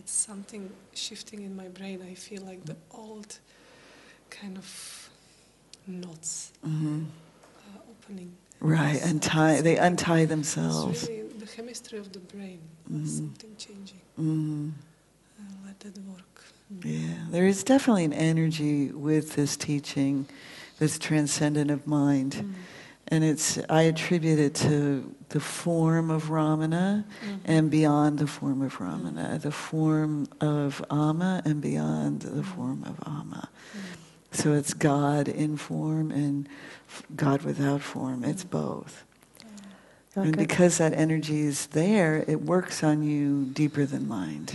it's something shifting in my brain. I feel like the old kind of knots opening. Right, they untie themselves. It's really the chemistry of the brain. Something changing. Let that work. Yeah, there is definitely an energy with this teaching, this transcendent of mind. And I attribute it to the form of Ramana and beyond the form of Ramana, the form of Ama and beyond the form of Ama. So it's God in form and God without form. It's both. Okay. And because that energy is there, it works on you deeper than mind.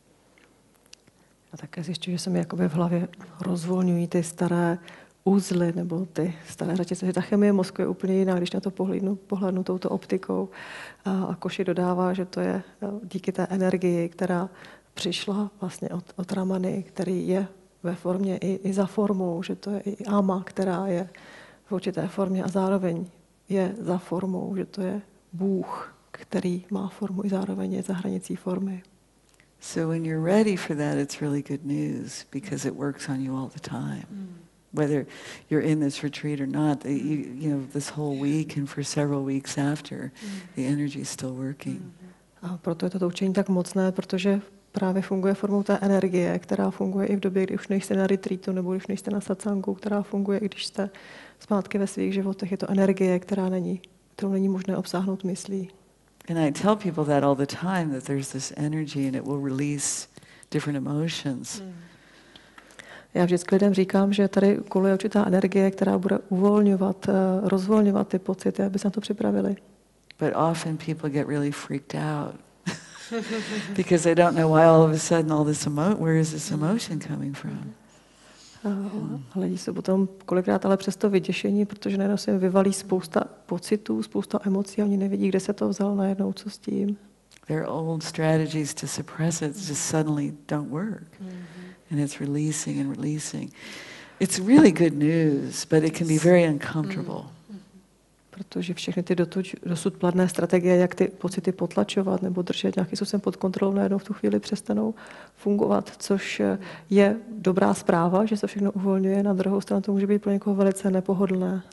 A také zjišťuji, že se mi jakoby v hlavě rozvolňují ty staré uzly nebo ty staré řetězy, že ta chemie mozku je úplně jiná, když na to pohlednu touto optikou. A Kosi dodává, že to je díky té energii, která přišla vlastně od Ramany, který je ve formě i za formou, že to je i Ama, která je v určité formě a zároveň je za formou, že to je Bůh, který má formu i zároveň je za hranicí formy. So when you're ready for that, it's really good news because it works on you all the time. Whether you're in this retreat or not, you know, this whole week and for several weeks after, the energy is still working. A proto je to učení tak mocné, protože právě funguje formou té energie, která funguje i v době, kdy už nejste na retreatu nebo když nejste na satsangu, která funguje i když jste zpátky ve svých životech. Je to energie, kterou není možné obsáhnout myslí. And I tell people that all the time, that there's this energy and it will release different emotions. Já vždycky lidem říkám, že tady koluje určitá energie, která bude uvolňovat, rozvolňovat ty pocity, aby se na to připravili. But often people get really freaked out because they don't know why all of a sudden where is this emotion coming from? A lidi jsou potom kolikrát ale přesto vyděšení, protože najednou se jim vyvalí spousta pocitů, spousta emocí a oni nevědí, kde se to vzalo najednou, co s tím. Their old strategies to suppress it just suddenly don't work. And it's releasing and releasing. It's really good news, but it can be very uncomfortable. Protože všechny ty dosud platné strategie, jak ty pocity potlačovat nebo držet nějakým způsobem pod kontrolou, najednou v tu chvíli přestanou fungovat, což je dobrá zpráva, že se všechno uvolňuje. Na druhou stranu to může být pro někoho velice nepohodlné.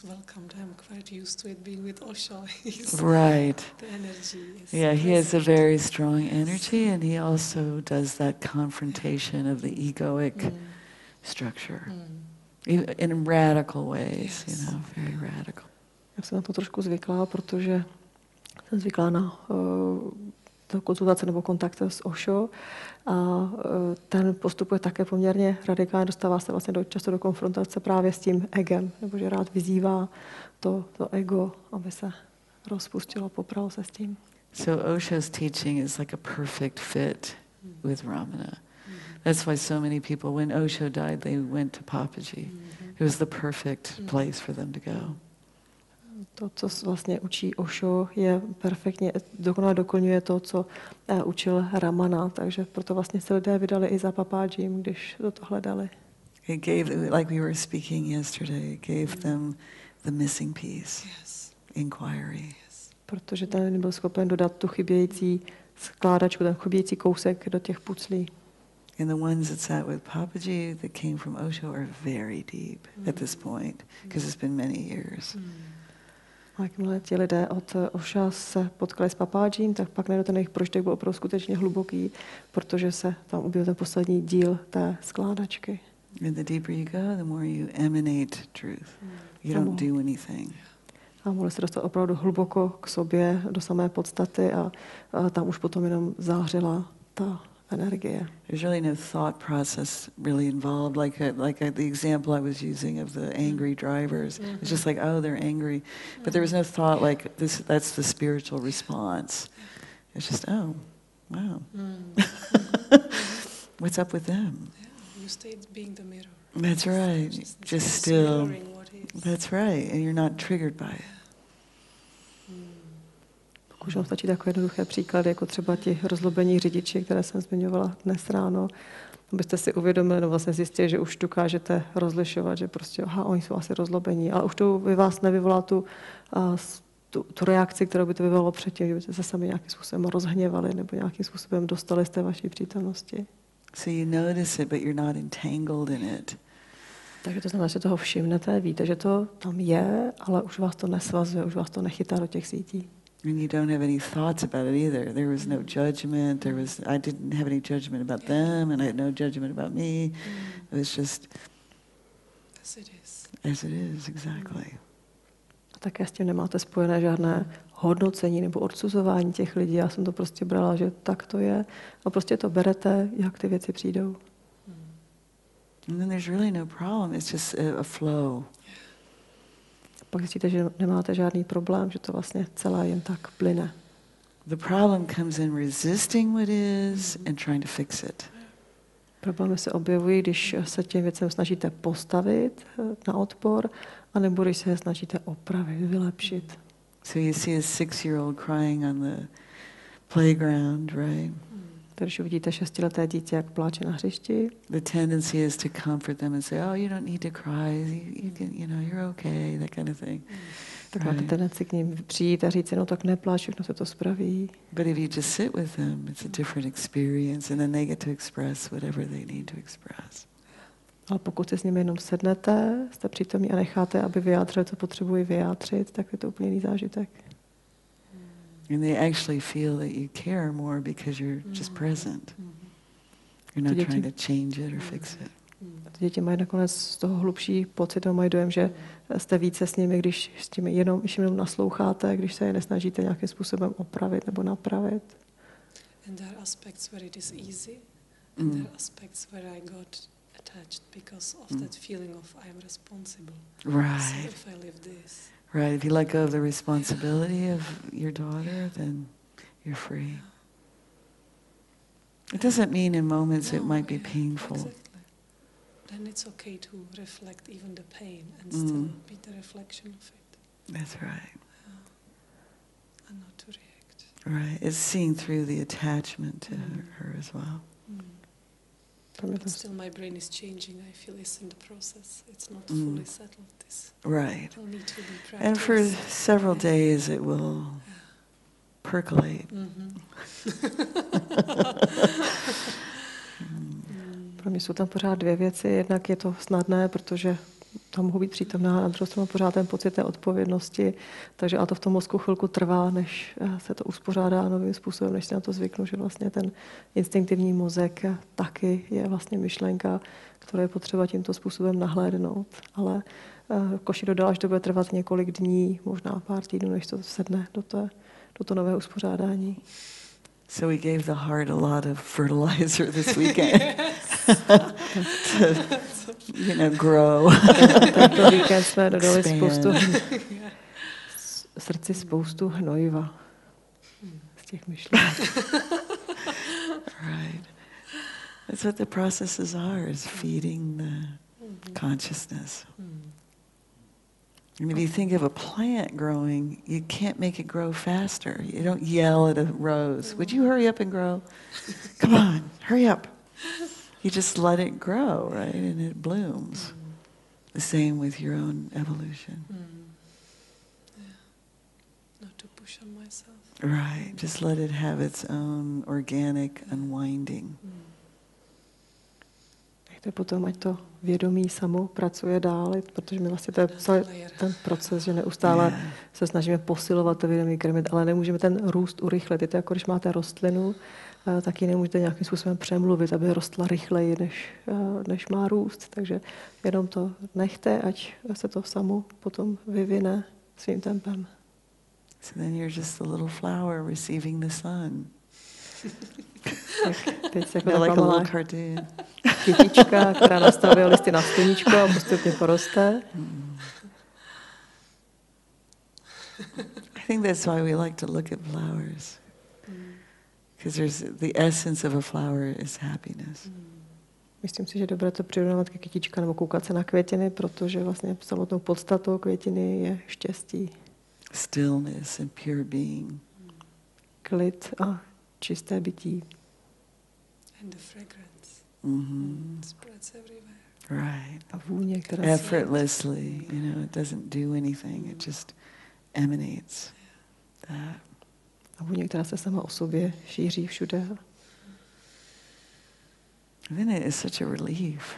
Right. Yeah, he has a very strong energy and he also does that confrontation of the egoic structure in radical ways, you know, very radical. Já jsem na to trošku zvyklá, protože jsem zvyklá na konzultace nebo kontakt s Osho a ten postupuje také poměrně radikálně, dostává se vlastně často do konfrontace právě s tím egem, nebo že rád vyzývá to ego, aby se rozpustilo, popralo se s tím. So Osho's teaching is like a perfect fit with Ramana. That's why so many people, when Osho died, they went to Papaji. It was the perfect place for them to go. To, co vlastně učí Osho, je perfektně, dokonale doplňuje to, co učil Ramana, takže proto vlastně se lidé vydali i za Papájím, když to hledali. It gave, like we were speaking yesterday, it gave them the missing piece, inquiry. Protože ten nebyl schopen dodat tu chybějící skládačku, ten chybějící kousek do těch puclí. And the ones that sat with Papaji that came from Osho are very deep at this point, because it's been many years. A jakmile ti lidé od Osha se potkali s Papájím, tak pak najednou ten jejich prožitek byl opravdu skutečně hluboký, protože se tam objevil ten poslední díl té skládačky. And the deeper you go, the more you emanate truth. You don't do anything. A mohli se dostat opravdu hluboko k sobě, do samé podstaty a tam už potom jenom zářila ta energie. There's really no thought process really involved, like the example I was using of the angry drivers. It's just like, oh, they're angry, but there was no thought like this. That's the spiritual response. It's just, oh, wow, what's up with them? Yeah, you stayed being the mirror. That's right. Just still. That's right, and you're not triggered by it. Už vám stačí takové jednoduché příklady, jako třeba ti rozlobení řidiči, které jsem zmiňovala dnes ráno, abyste si uvědomili, no vlastně zjistili, že už dokážete rozlišovat, že prostě, oni jsou asi rozlobení, ale už to vy vás nevyvolá tu tu reakci, kterou by to vyvolalo předtím, že byste se sami nějakým způsobem rozhněvali nebo nějakým způsobem dostali z té vaší přítomnosti. So you notice it, but you're not entangled in it. Takže to znamená, že toho všimnete, víte, že to tam je, ale už vás to nesvazuje, už vás to nechytá do těch sítí. And you don't have any thoughts about it either. There was no judgment. I didn't have any judgment about them, and I had no judgment about me. It was just as it is. As it is, exactly. A také s tím nemáte spojené žádné hodnocení nebo odsuzování těch lidí. Já jsem to prostě brala, že tak to je. A prostě to berete, jak ty věci přijdou. And then there's really no problem. It's just a flow. Pak zjistíte, že nemáte žádný problém, že to vlastně celé jen tak plyne. The problem comes in resisting what is and trying to fix it. Problémy se objevují, když se těm věcem snažíte postavit na odpor, anebo když se je snažíte opravit, vylepšit. So you see a 6-year-old crying on the playground, right? Když uvidíte 6leté dítě, jak pláče na hřišti, the tendency is to comfort them and say, "Oh, you don't need to cry. You can, you're okay." That kind of thing. Tak máte tendenci k ním přijít a říct, no tak nepláč, všechno se to spraví. But if you just sit with them, it's a different experience, and then they get to express whatever they need to express. Ale pokud si s nimi jenom sednete, jste přítomní a necháte, aby vyjádřili, co potřebují vyjádřit, tak je to úplně jiný zážitek. And they actually feel that you care more because you're just present. You're not trying to change it or fix it. Děti mají nakonec z toho hlubší pocit, mají dojem, že jste více s nimi, když s tím jenom nasloucháte, když se je nesnažíte nějakým způsobem opravit nebo napravit. And there are aspects where it is easy, and there are aspects where I got attached because of that feeling of I am responsible. Right. So if I live this. Right. If you let go of the responsibility of your daughter, then you're free. It doesn't mean in moments it might be painful. Exactly. Then it's okay to reflect even the pain and still be the reflection of it. That's right. And not to react. Right. It's seeing through the attachment to her as well. But still my brain is changing. I feel it's in the process. It's not fully settled. This Right. will need to be practiced. And for several days it will percolate. Pro mě jsou tam pořád dvě věci. Jednak je to snadné, protože tam mohu být přítomná, na druhou stranu pořád ten pocit té odpovědnosti, takže a to v tom mozku chvilku trvá, než se to uspořádá novým způsobem, než si na to zvyknu, že vlastně ten instinktivní mozek taky je vlastně myšlenka, kterou je potřeba tímto způsobem nahlédnout. Ale Koši dodala, že to bude trvat několik dní, možná pár týdnů, než to sedne do toho nového uspořádání. So we gave the heart a lot of fertilizer this weekend. to, grow. Tento víkend jsme dodali srdci spoustu hnojiva z těch myšlenek. Right. That's what the processes are, is feeding the consciousness. And if you think of a plant growing, you can't make it grow faster. You don't yell at a rose, "Would you hurry up and grow? Come on, hurry up." You just let it grow, right? And it blooms. The same with your own evolution. Not to push on myself. Right. Just let it have its own organic unwinding. Potom, ať to vědomí samo pracuje dál, protože my vlastně to je celý ten proces, že neustále se snažíme posilovat to vědomí, krmit, ale nemůžeme ten růst urychlit. Je to jako když máte rostlinu, tak ji nemůžete nějakým způsobem přemluvit, aby rostla rychleji, než má růst. Takže jenom to nechte, ať se to samo potom vyvine svým tempem. So then you're just a little flower receiving the sun. Teď se jako like taková a malá little cartoon. kytička, která nastavuje listy na sluníčko a postupně poroste. I think that's why we like to look at flowers. Because there's the essence of a flower is happiness. Myslím si, že je dobré to přirovnávat ke kytička nebo koukat se na květiny, protože vlastně samotnou podstatou květiny je štěstí. Stillness and pure being. Klid a čisté bytí. And the fragrance. Spreads everywhere. Right. A vůně, která effortlessly, it doesn't do anything, it just emanates. that. A vůně, která se sama o sobě šíří všude. And then it is such a relief.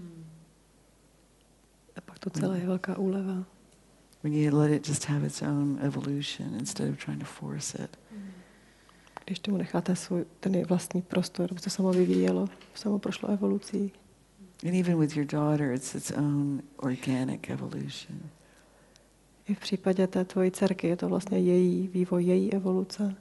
A pak to celé je velká úleva. When you let it just have its own evolution instead of trying to force it. Když tomu necháte ten vlastní prostor, aby se samo vyvíjelo, samo prošlo evolucí. And even with your daughter, it's its own organic evolution. I v případě té tvojí dcerky je to vlastně její vývoj, její evoluce.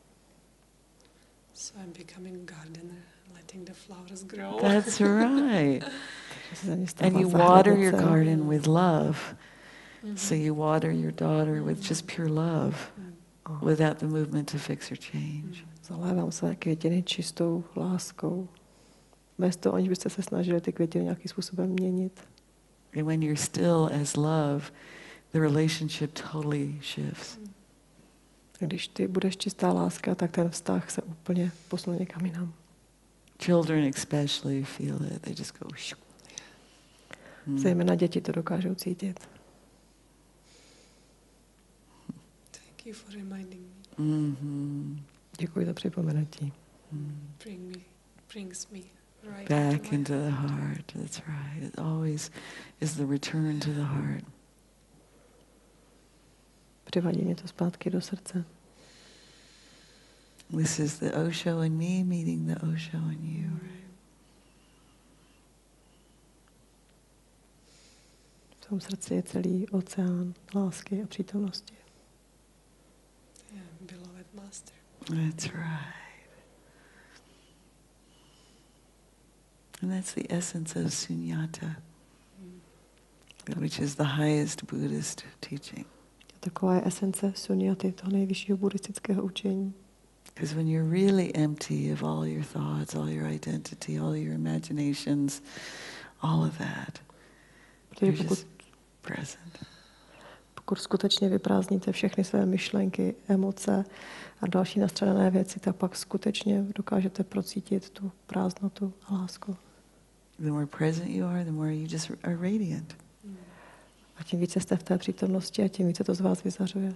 So I'm becoming a gardener, letting the flowers grow. That's right. And you water your garden with love. So you water your daughter with just pure love, without the movement to fix or change. Zalévám své květiny čistou láskou. Bez toho, aniž byste se snažili ty květiny nějakým způsobem měnit. And when you're still as love, the relationship totally shifts. Když ty budeš čistá láska, tak ten vztah se úplně posune někam jinam. Children especially feel it. They just go. Zejména děti to dokážou cítit. Thank you for reminding me. Děkuji za připomenutí. Brings me right back into the heart. That's right. It always is the return to the heart. Přivádí mě to zpátky do srdce. This is the Osho in me meeting the Osho in you. Right? V tom srdci je celý oceán lásky a přítomnosti. Yeah, beloved master. That's right. And that's the essence of sunyata, which is the highest Buddhist teaching. Taková je esence sunyaty, toho nejvyššího buddhistického učení. Because when you're really empty of all your thoughts, all your identity, all your imaginations, all of that, you're just present. Pokud skutečně vyprázdníte všechny své myšlenky, emoce a další nastřadané věci, tak pak skutečně dokážete procítit tu prázdnotu a lásku. The more present you are, the more you just are radiant. A tím více jste v té přítomnosti a tím více to z vás vyzařuje.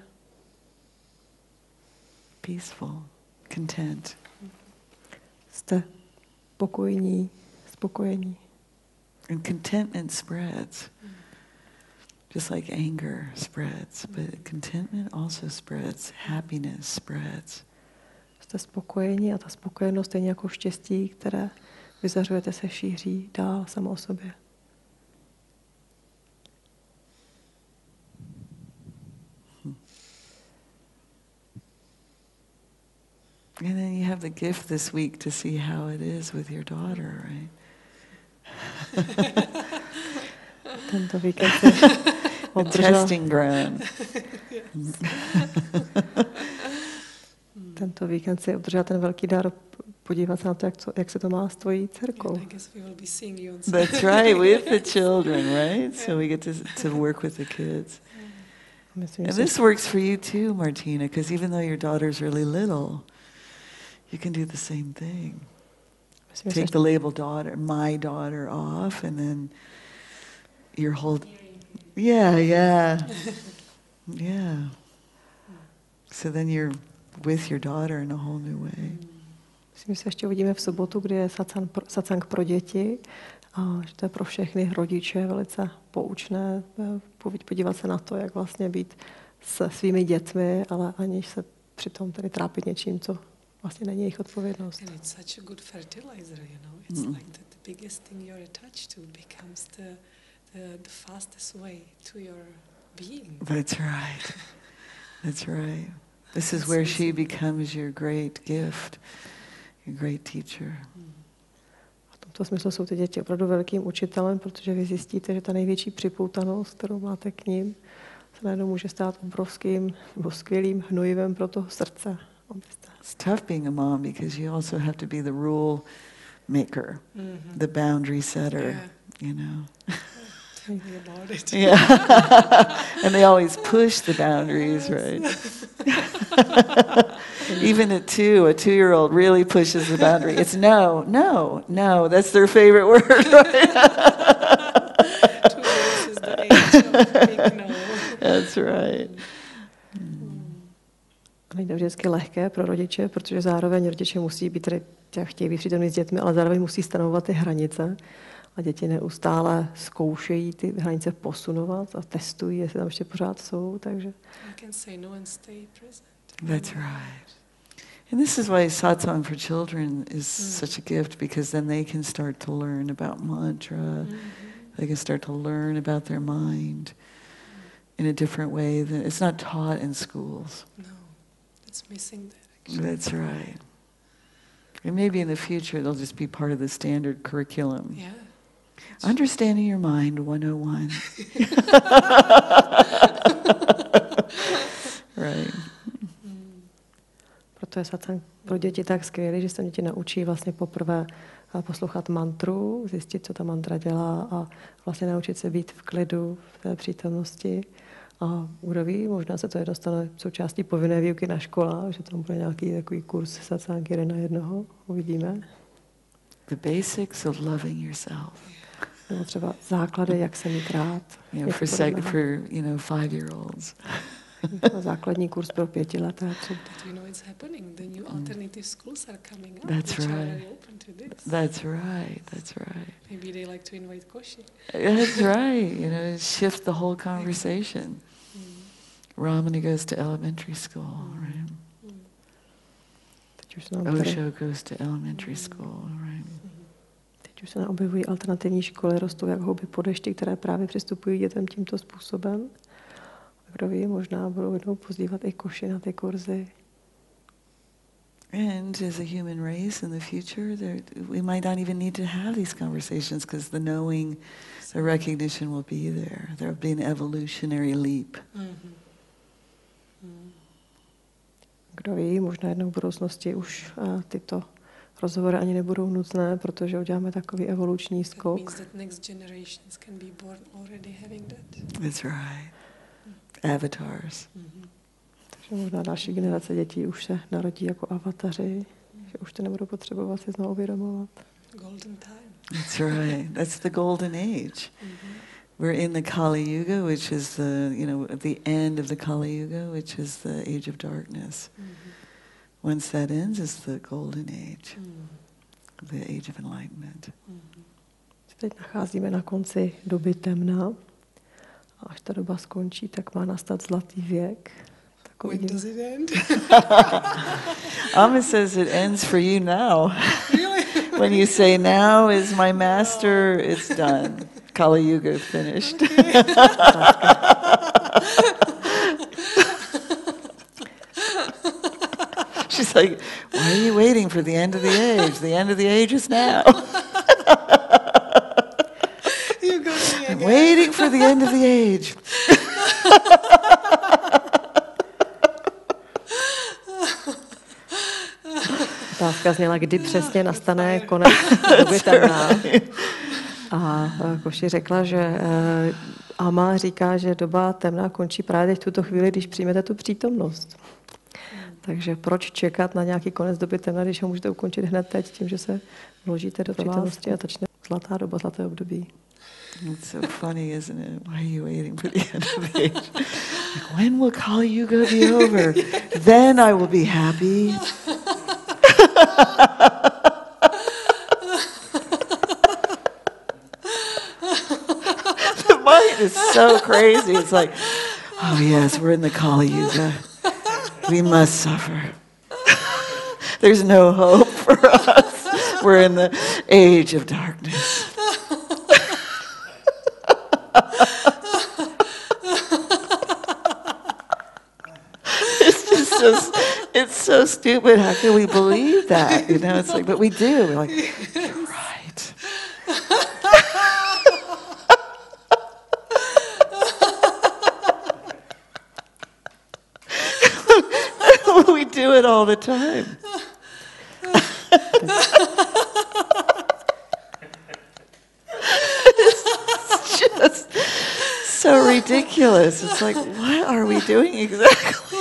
Peaceful, content. Jste spokojení. And contentment spreads. Just like anger spreads, but contentment also spreads. Happiness spreads. Jste spokojení a ta spokojenost stejně jako štěstí, které vyzařujete, se šíří dál samo o sobě. And then you have the gift this week to see how it is with your daughter, right? Tento víkend se testing ground. Tento víkend si obdržela ten velký dar podívat se na to, jak se to má s tvojí dcerkou. That's right, with the children, right? So we get to work with the kids. And this works for you too, Martina, because even though your daughter's really little, you can do the same thing. Take the label daughter, my daughter off, and then your whole... Yeah. So then you're with your daughter in a whole new way. Myslím, že se ještě uvidíme v sobotu, kdy je satsang pro děti. A že to je pro všechny rodiče velice poučné podívat se na to, jak vlastně být se svými dětmi, ale aniž se přitom tedy trápit něčím, co vlastně není jejich odpovědnost. And it's such a good fertilizer, you know. It's like the biggest thing you're attached to becomes the fastest way to your being. That's right. That's right. This is where she becomes your great gift, your great teacher. V tomto smyslu jsou ty děti opravdu velkým učitelem, protože vy zjistíte, že ta největší připoutanost, kterou máte k ním, se najednou může stát obrovským nebo skvělým hnojivem pro to srdce. It's tough being a mom because you also have to be the rule maker, the boundary setter, you know. Tell me about it. Yeah. And they always push the boundaries, right? Even at 2, a 2-year-old really pushes the boundary. It's no. That's their favorite word, right? 2 years is the age of big no. That's right. Není to vždycky lehké pro rodiče, protože zároveň rodiče musí být, chtějí být přítomní s dětmi, ale zároveň musí stanovovat ty hranice. A děti neustále zkoušejí ty hranice posunovat a testují, jestli tam ještě pořád jsou. Takže. That's right. And this is why satsang for children is such a gift, because then they can start to learn about mantra. They can start to learn about their mind in a different way. It's not taught in schools. No, it's missing that actually. That's right. And maybe in the future they'll just be part of the standard curriculum. Yeah. Understanding your mind 101. Right. Proto je satsang pro děti tak skvělý, že se děti naučí vlastně poprvé poslouchat mantru, zjistit, co ta mantra dělá a vlastně naučit se být v klidu, v té přítomnosti. A kdo ví, možná se to jedno stane součástí povinné výuky na školách, že tam bude nějaký takový kurz satsang 1:1, uvidíme. The basics of loving yourself. Nebo třeba základy, jak se mít rád. For 5-year-olds. Základní kurz pro 5leté. It's happening. The new alternative schools are coming up. That's right. Are very open to this. That's right. That's right. Maybe they like to invite Kosi. That's right. Shift the whole conversation. Ramana goes to elementary school, right? Osho goes to elementary school, right? Teď už se nám objevují alternativní školy, rostou jak houby po dešti, které právě přistupují dětem tímto způsobem. Kdo ví, možná budou jednou pozdívat i Koši na ty kurzy. And as a human race in the future, we might not even need to have these conversations because the knowing, the recognition will be there. There will be an evolutionary leap. Kdo ví, možná jednou v budoucnosti už tyto rozhovory ani nebudou nutné, protože uděláme takový evoluční skok. That's right. Avatars. Takže možná další generace dětí už se narodí jako avataři, že už to nebudou potřebovat si znovu uvědomovat. Golden time. That's right. That's the golden age. We're in the Kali Yuga, which is the end of the Kali Yuga, which is the age of darkness. Once that ends, is the golden age, the age of enlightenment. Teď nacházíme na konci doby temna. A až ta doba skončí, tak má nastat zlatý věk. When does it end? Amma says it ends for you now. Really? When you say now is my master, it's done. Kali Yuga finished. Okay. She's like, why are you waiting for the end of the age? The end of the age is now. I'm waiting for the end of the age. Otázka zněla, kdy přesně nastane konec doby temna. A Koši řekla, že Ama říká, že doba temna končí právě v tuto chvíli, když přijmete tu přítomnost. Takže proč čekat na nějaký konec doby temna, když ho můžete ukončit hned teď, tím, že se vložíte do přítomnosti a začne zlatá doba, zlaté období. It's so funny, isn't it? Why are you waiting for the end of the age? Like, when will Kali Yuga be over? Then I will be happy. The mind is so crazy. It's like, oh yes, we're in the Kali Yuga. We must suffer. There's no hope for us. We're in the age of darkness. It's so stupid. How can we believe that? It's like, but we do. We're like, you're right. We do it all the time. It's just so ridiculous. It's like, what are we doing exactly?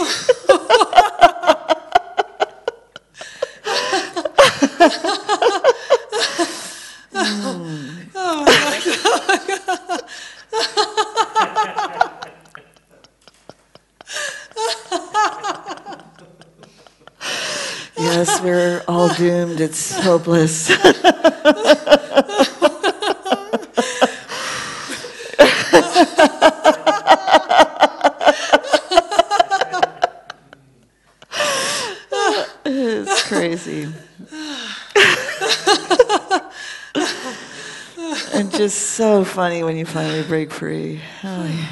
Yes, we're all doomed. It's hopeless. It's crazy. And just so funny when you finally break free. Oh, yeah.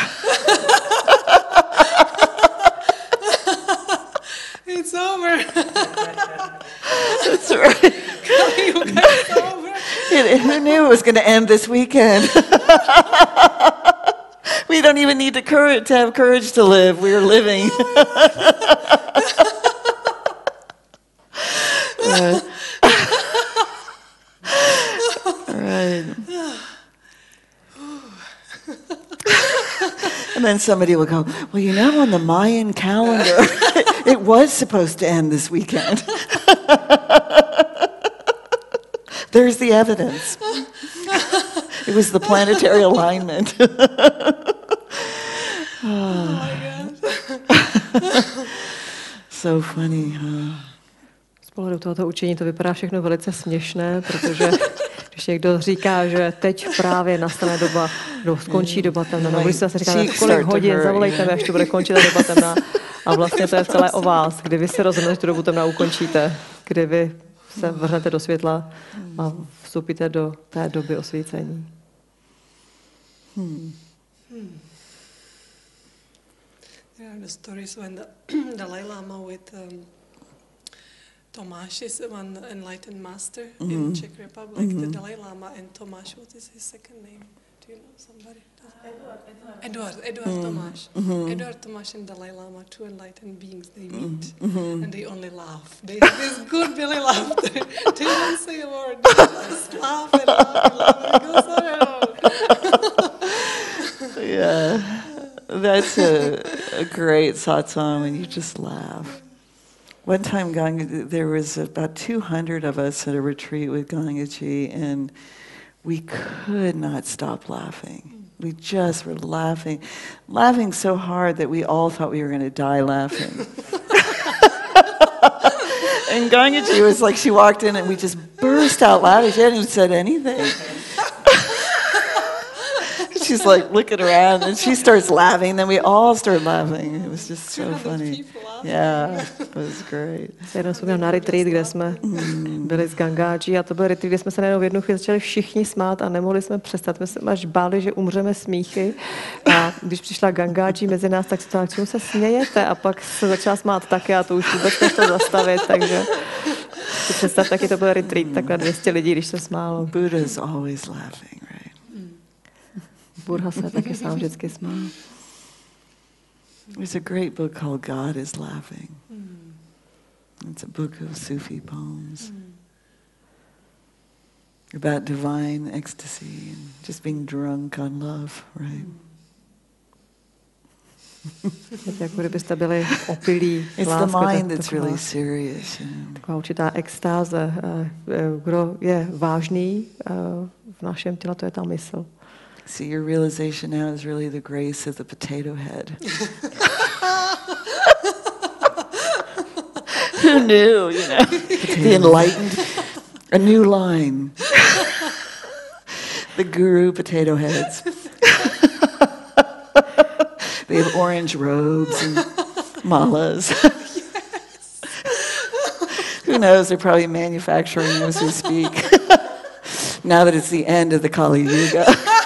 It's over. That's right. Yuga, it's over. Who knew it was going to end this weekend? We don't even need to have courage to live. We're living. Right. And then somebody will go, well, you know, on the Mayan calendar, it was supposed to end this weekend. There's the evidence. It was the planetary alignment. Oh my God. So funny, huh? Z pohledu tohoto učení to vypadá všechno velice směšné, protože když někdo říká, že teď právě nastane doba, skončí doba temna, nebo když se zase říká, kolik hodin, zavolejte mi, až to bude končit ta doba temna. A vlastně to je celé o vás, kdy vy si rozhodnete, že tu dobu temna ukončíte, kdy vy se vrhnete do světla a vstoupíte do té doby osvícení. There are the stories when the Dalai Lama with Tomáš is one enlightened master in Czech Republic. The Dalai Lama and Tomáš, what is his second name? Do you know somebody? Edward Tomáš. Edward Tomáš and Dalai Lama, two enlightened beings, they meet and they only laugh. They have this good belly laughter. They don't say a word. They just laugh and laugh and laugh and it goes on. Yeah, that's a great satsang when you just laugh. One time, there was about 200 of us at a retreat with Gangaji, and we could not stop laughing. We just were laughing so hard that we all thought we were going to die laughing. And Gangaji was like, she walked in and we just burst out laughing. She hadn't even said anything. She's like looking around and she starts laughing. Then we all start laughing. It was just so funny. Yeah, it was great. Jednou jsme měli na retreat, kde jsme byli s Gangaji a to byl retreat, kde jsme se najednou v jednu chvíli začali všichni smát a nemohli jsme přestat. My jsme až báli, že umřeme smíchy. A když přišla Gangaji mezi nás, tak se to, k čemu se smějete? A pak se začala smát taky a to už vůbec nešlo zastavit, takže si představ, taky to byl retreat, takhle 200 lidí, když se smálo. Buddha is always laughing, right? Buddha se taky sám vždycky smál. There's a great book called God is Laughing. It's a book of Sufi poems about divine ecstasy and just being drunk on love, right? Jako kdybyste byli opilí It's the mind that's really serious. Taková určitá extáze. Kdo je vážný v našem těle, to je ta mysl. See, your realization now is really the grace of the potato head. Who knew, you know? The enlightened, a new line. The guru potato heads. They have orange robes and malas. Yes. Who knows, they're probably manufacturing them as we speak. Now that it's the end of the Kali Yuga.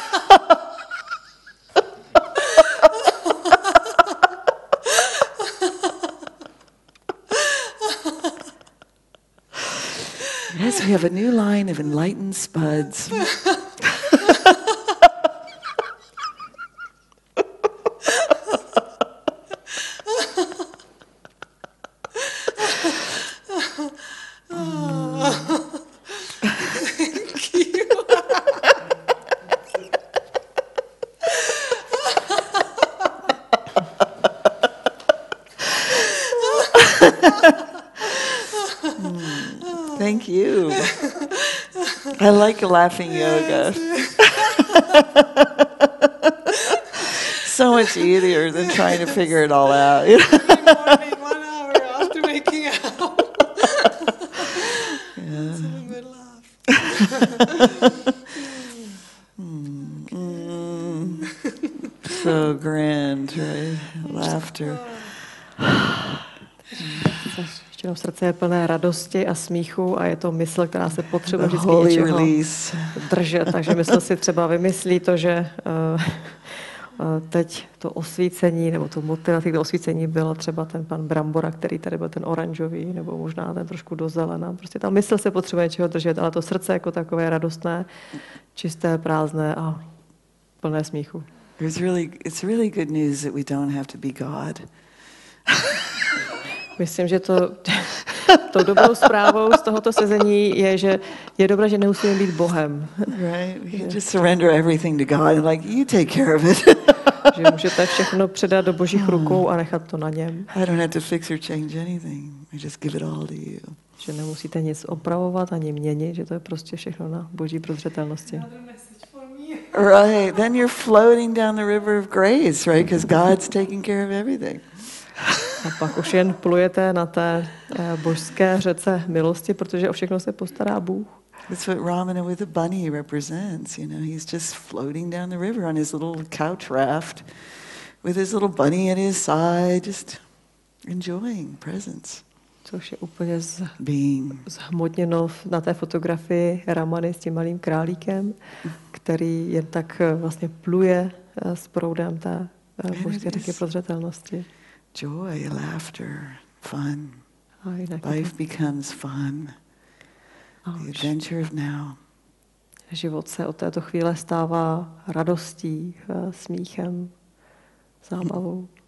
Yes, we have a new line of enlightened spuds. Thank you. I like laughing yoga. So much easier than trying to figure it all out. Every morning, 1 hour after waking up. Jenom srdce je plné radosti a smíchu a je to mysl, která se potřebuje The vždycky holy něčeho release. držet. Takže mysl si třeba vymyslí to, že teď to osvícení, nebo to motivací k osvícení bylo třeba ten pan Brambora, který tady byl ten oranžový, nebo možná ten trošku do zelena. Prostě ta mysl se potřebuje něčeho držet, ale to srdce jako takové radostné, čisté, prázdné a plné smíchu. It's really good news that we don't have to be God. Myslím, že to dobrou zprávou z tohoto sezení je, že je dobré, že nemusíme být Bohem. Right? We can just surrender everything to God and like, you take care of it. Že můžete všechno předat do Božích rukou a nechat to na něm. I don't have to fix or change anything. I just give it all to you. Že nemusíte nic opravovat ani měnit, že to je prostě všechno na Boží prozřetelnosti. Right, then you're floating down the river of grace, right? Because God's taking care of everything. A pak už jen plujete na té božské řece milosti, protože o všechno se postará Bůh. That's what Ramana with a bunny represents. You know, he's just floating down the river on his little couch raft with his little bunny at his side, just enjoying presence. Což je úplně zhmotněno na té fotografii Ramany s tím malým králíkem, který jen tak vlastně pluje s proudem té božské řeky prozřetelnosti. Joy, laughter, fun. Life becomes fun. The adventure of now. Život se od této chvíle stává radostí, smíchem, zábavou.